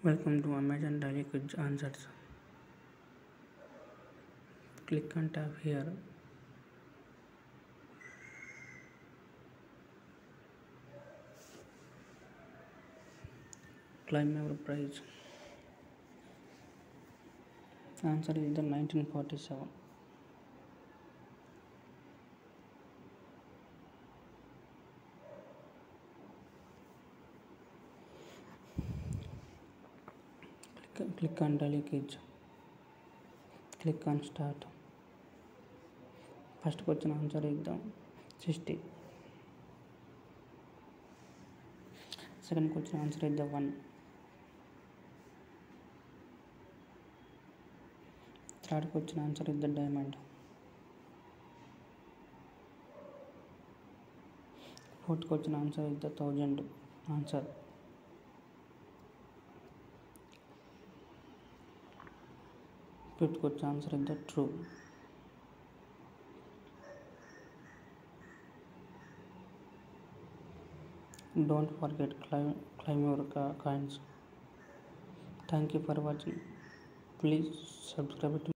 Welcome to Amazon Daily Quiz Answers. Click on tab here. Claim your prize. Answer is the 1947. Click on Daily Quiz. Click on Start. First question answer is the 60. Second question answer is the 1. Third question answer is the diamond. Fourth question answer is the 1000 answer. Fifth question answer is the true. Don't forget claim your coins. Thank you for watching. Please subscribe to